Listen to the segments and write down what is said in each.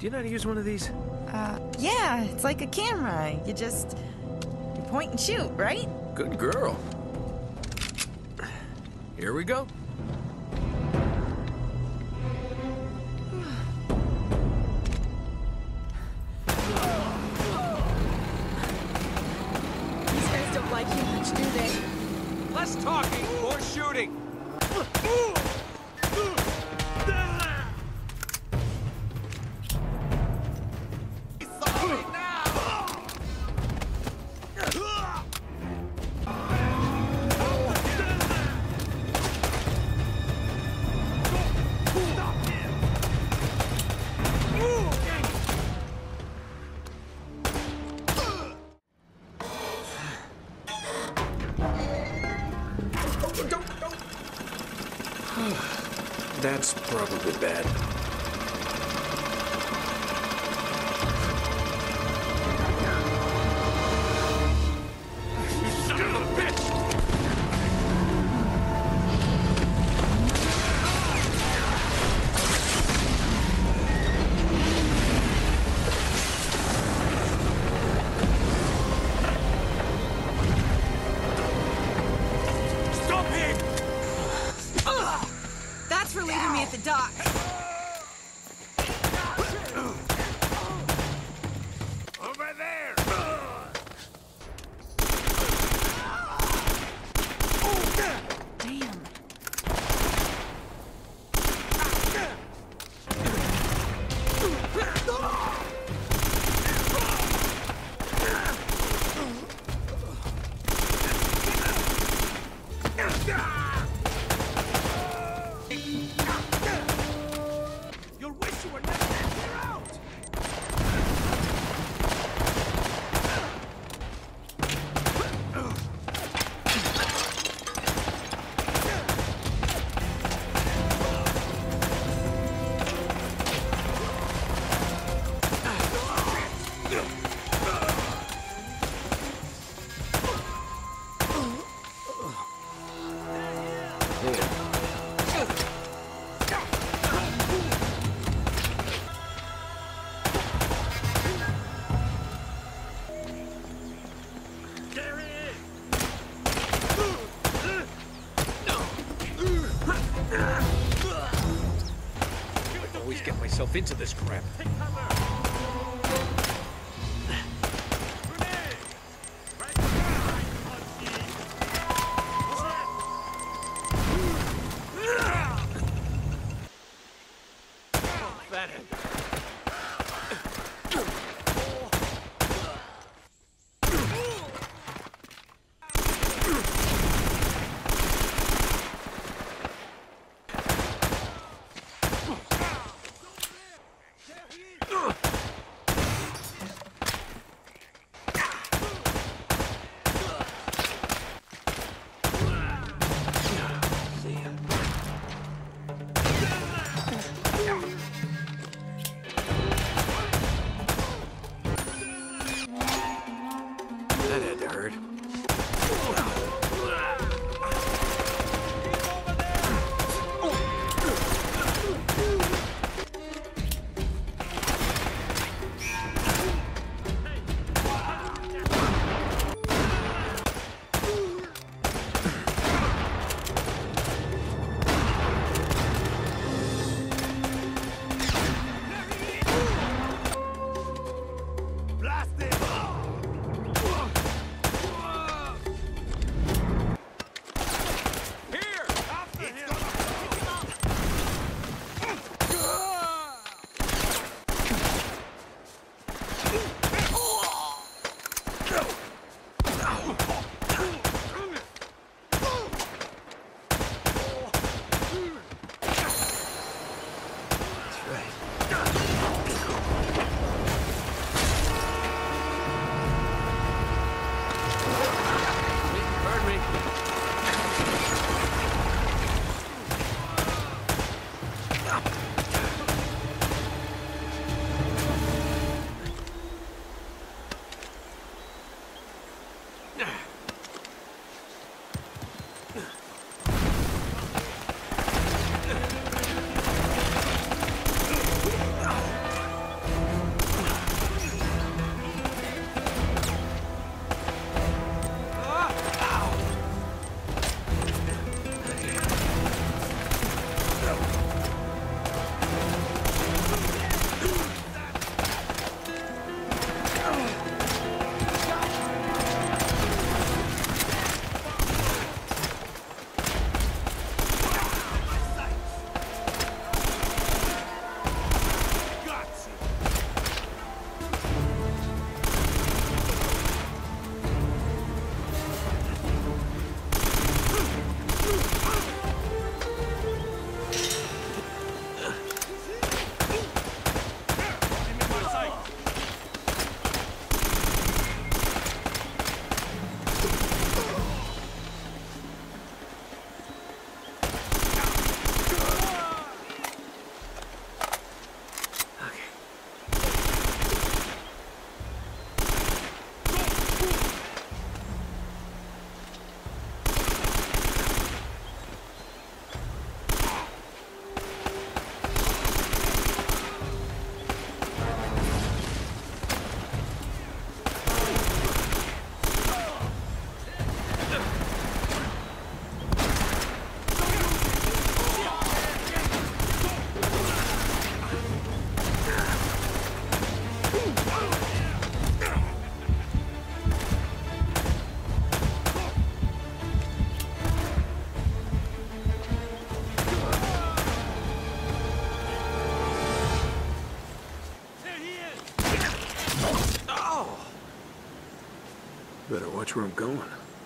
Do you know how to use one of these? Yeah, it's like a camera. You point and shoot, right? Good girl. Here we go. These guys don't like you much, do they? Less talking, more shooting. That's probably bad. You son of a bitch! Stop him! That's for leaving me at the dock. Over there! Damn. You'll wish you were never here out! Always get myself into this crap. Fathead. Better watch where I'm going.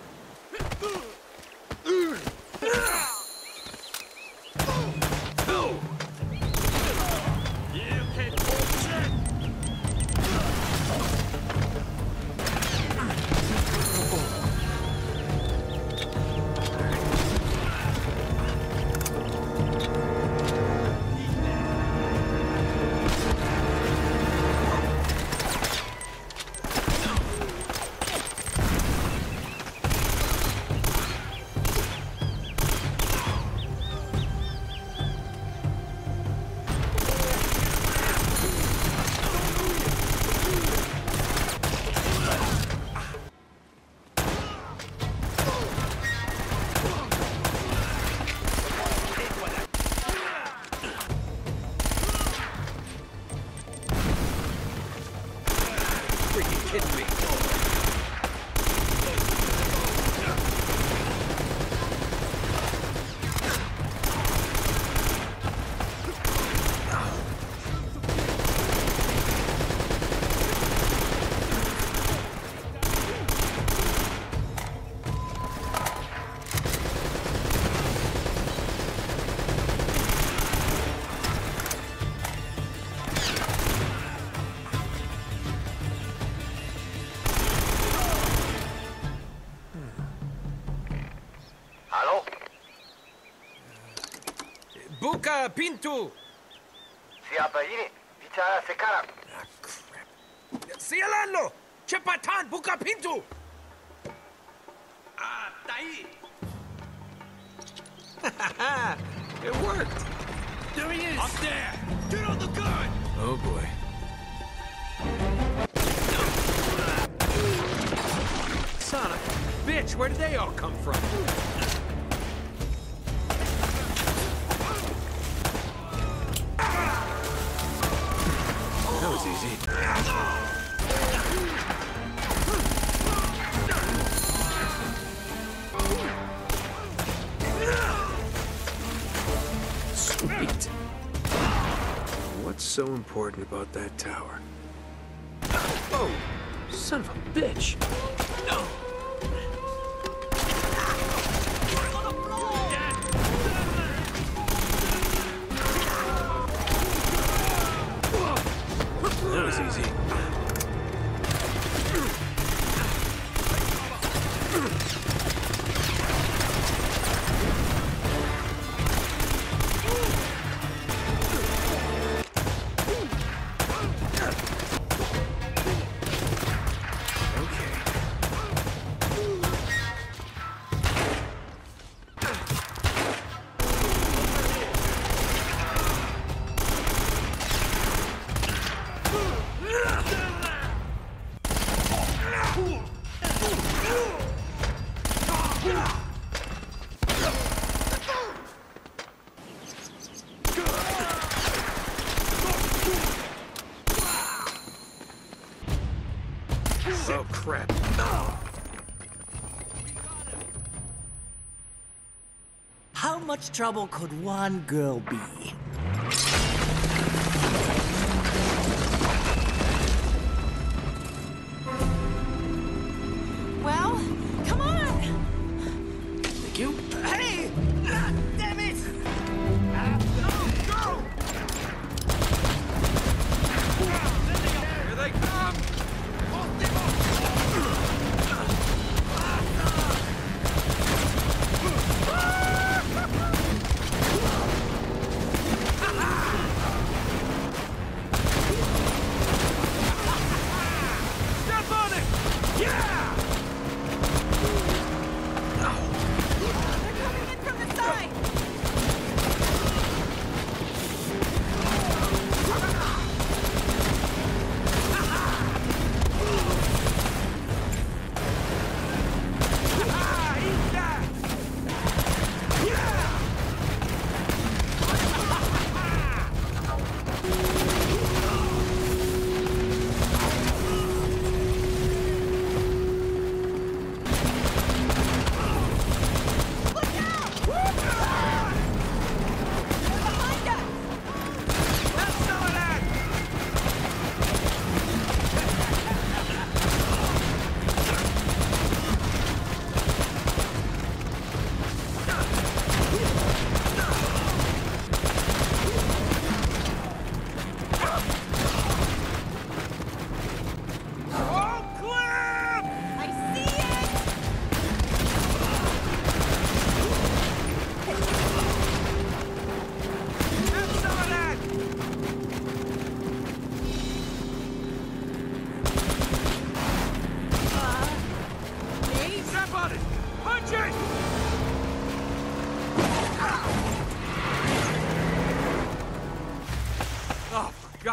You can bullshit! Freaking kidding me. Halo? Buka pintu! Siapa ini? Bicara sekarang. Ah, crap. Sialalo! Cepatan, buka pintu! Ah, tai! It worked! There he is! Up there! Get on the gun! Oh boy. Son of a bitch, where did they all come from? That was easy. Sweet. What's so important about that tower? Oh, son of a bitch. No. That was easy. Oh, crap. How much trouble could one girl be? Well, come on! Thank you. Hey! Ah, damn it! Go! Here they come!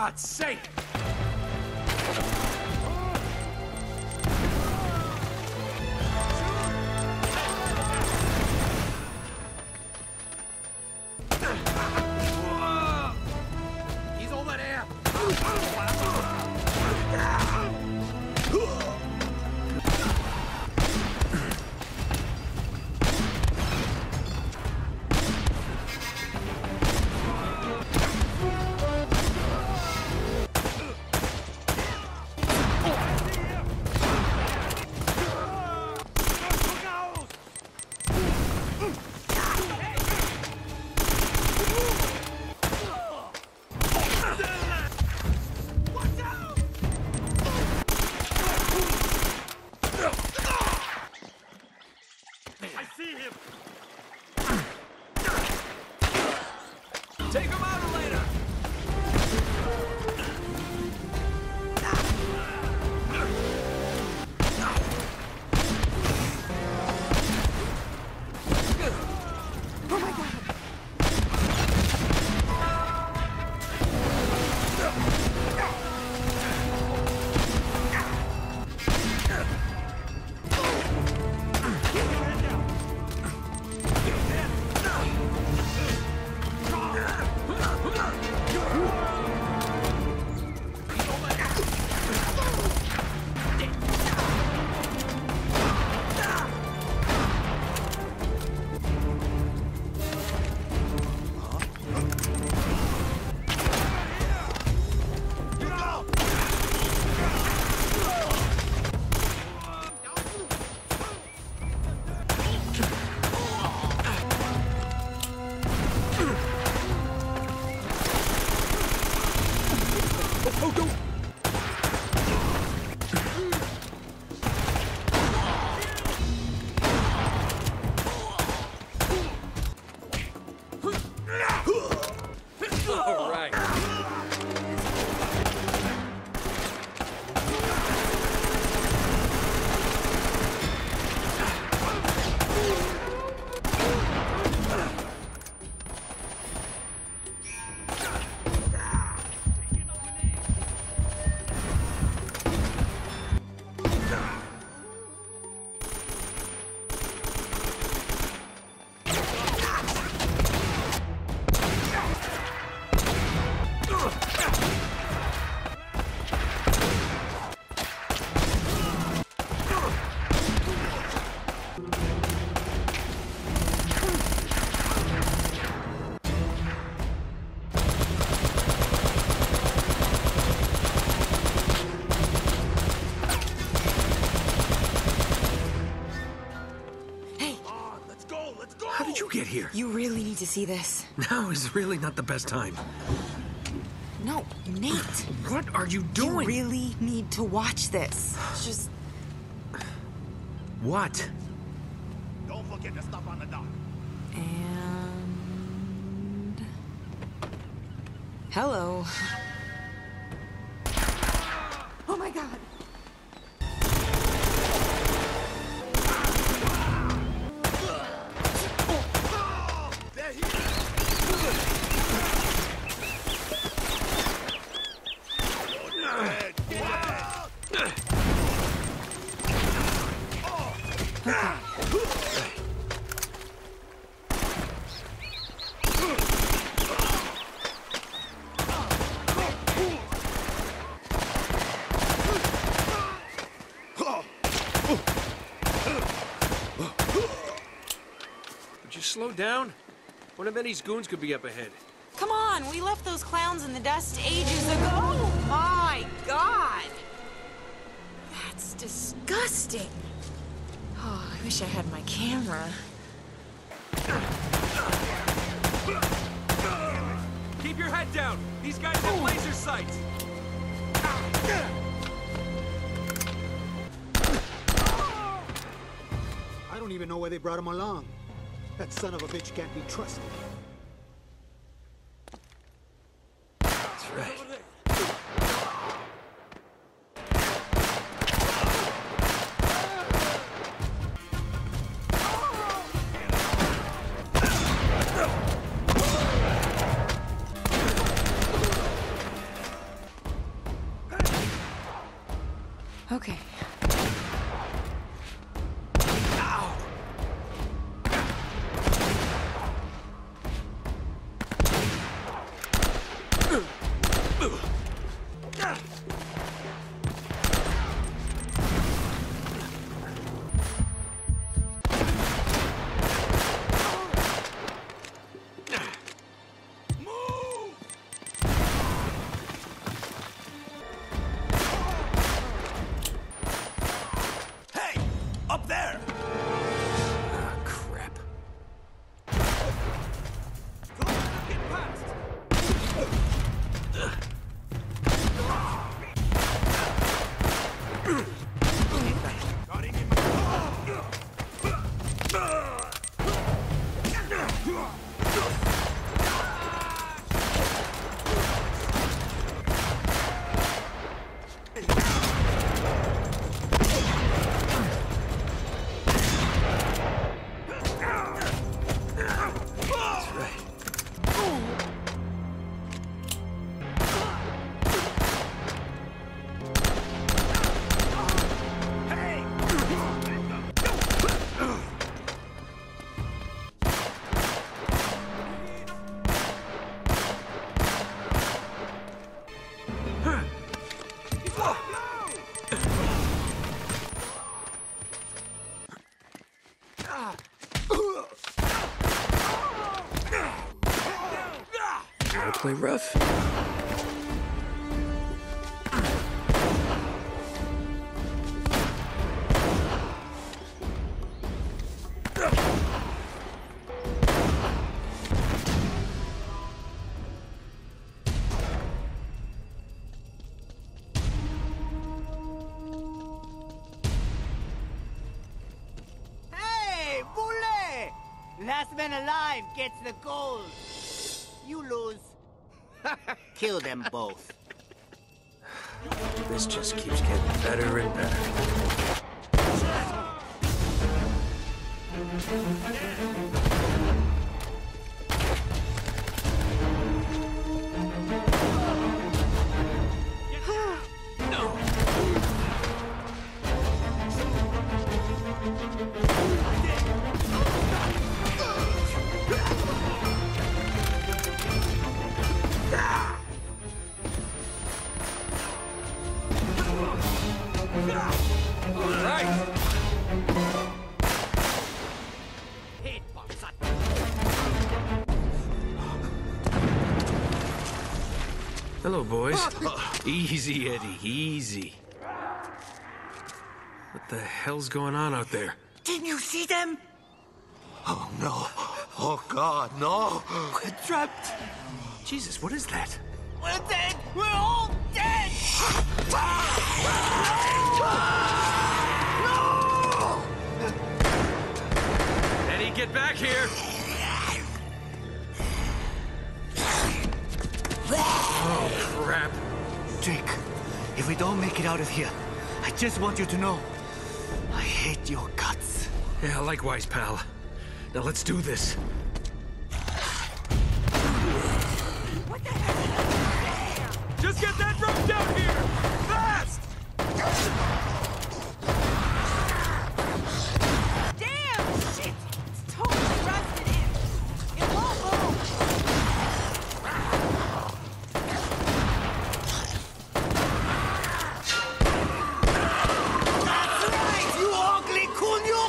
God's sake! He's all that air! Take him out later! Oh my god! All right. How did you get here? You really need to see this. Now is really not the best time. No, Nate. What are you doing? You really need to watch this. Just... What? Don't forget to stop on the dock. And... Hello. Oh my god. Would you slow down? One of Eddie's goons could be up ahead. Come on, we left those clowns in the dust ages ago. Oh my god. That's disgusting. Oh, I wish I had my camera. Keep your head down! These guys have laser sights! I don't even know why they brought him along. That son of a bitch can't be trusted. That's right. Okay. Up there! Ah, crap. Get past! Gotta play rough. Hey, Boule! Last man alive gets the gold. You lose. Kill them both. This just keeps getting better and better. Hello, boys. Easy, Eddie, easy. What the hell's going on out there? Didn't you see them? Oh, no. Oh, God, no. We're trapped. Jesus, what is that? We're dead. We're all dead. Eddie, get back here! Oh, crap. Jake, if we don't make it out of here, I just want you to know, I hate your guts. Yeah, likewise, pal. Now let's do this. What the hell? Just get that rope down here! Fast! Damn! Shit! It's totally rusted in. It won't move. That's right, you ugly kunyuk!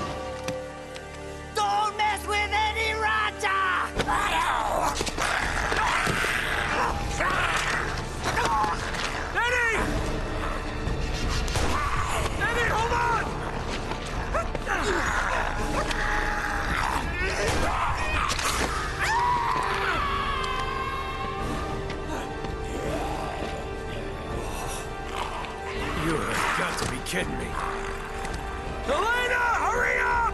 Don't mess with any Raja! Eddie! Eddie, hold on! You have got to be kidding me. Elena, hurry up!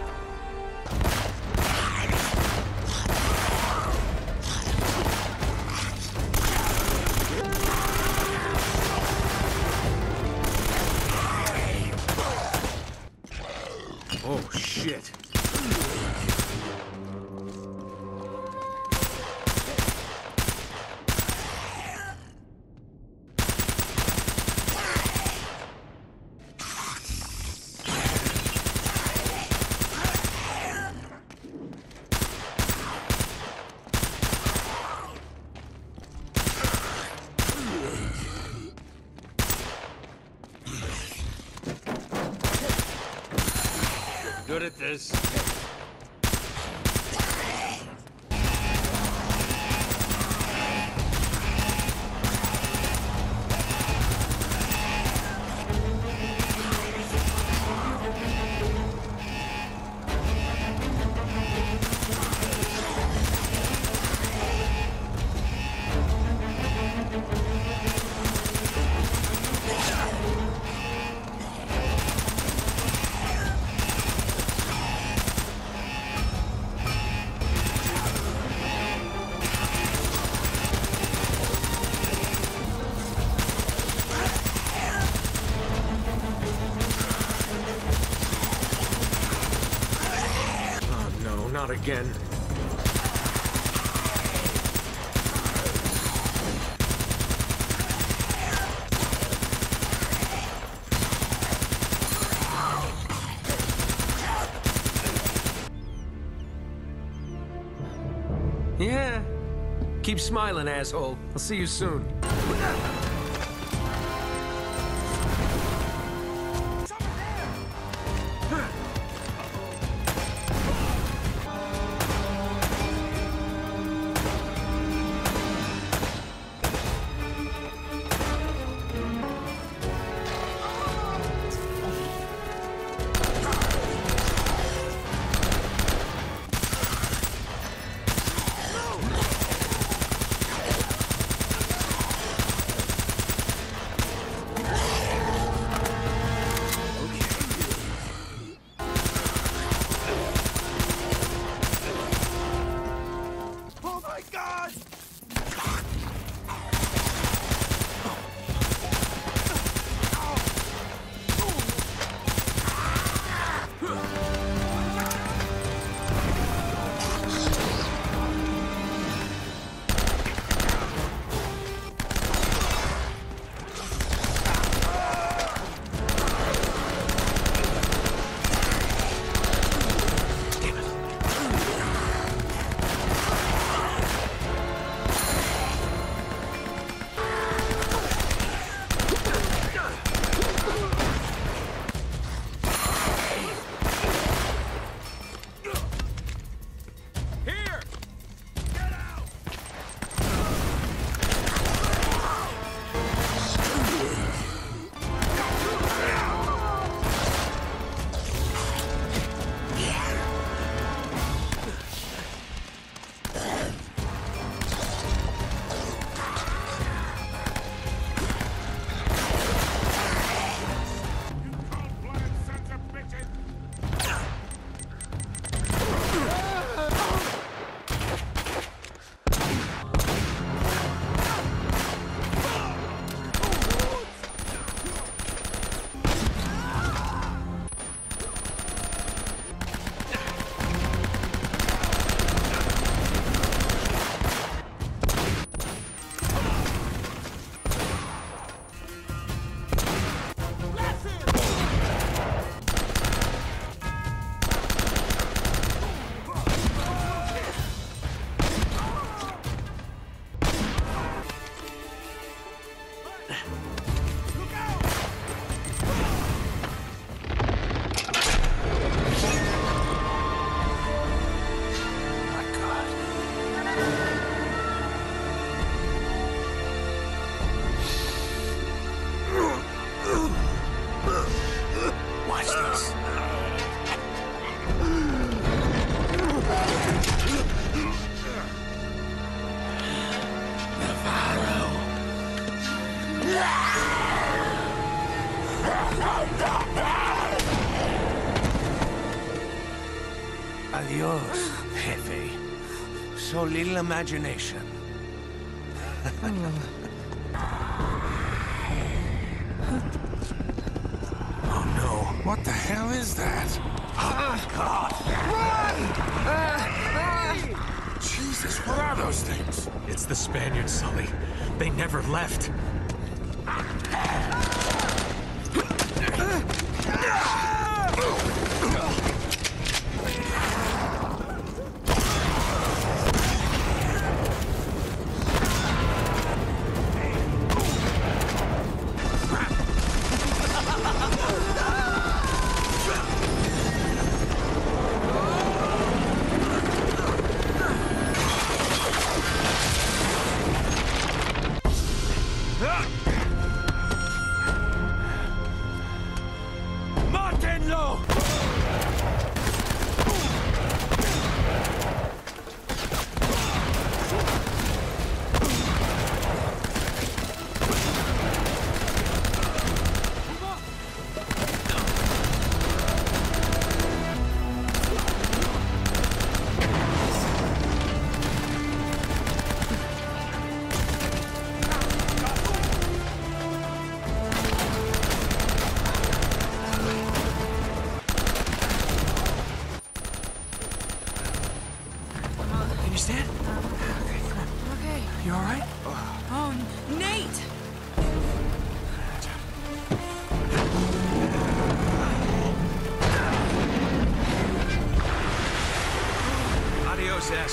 Oh, shit. good at this. Not again. Yeah. Keep smiling, asshole. I'll see you soon. Adios, jefe. So little imagination. Oh no, what the hell is that? Oh God! Run! Jesus, what are those things? It's the Spaniards, Sully. They never left.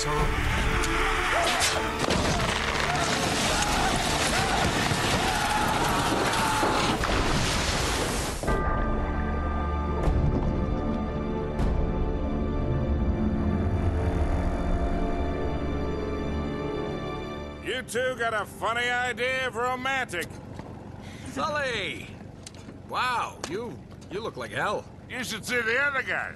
asshole. You two got a funny idea of romantic. Sully! Wow, you look like hell. You should see the other guys.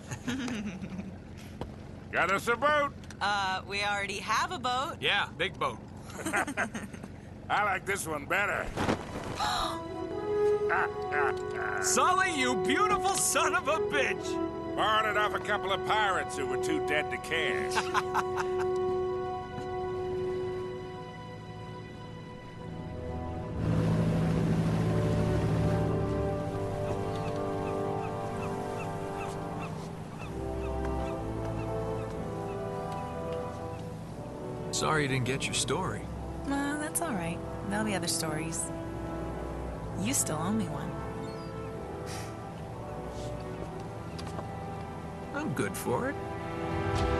Got us a boat. We already have a boat. Yeah, big boat. I like this one better. Sully, you beautiful son of a bitch! Borrowed it off a couple of pirates who were too dead to care. Sorry you didn't get your story. That's all right. There'll be other stories. You still owe me one. I'm good for it.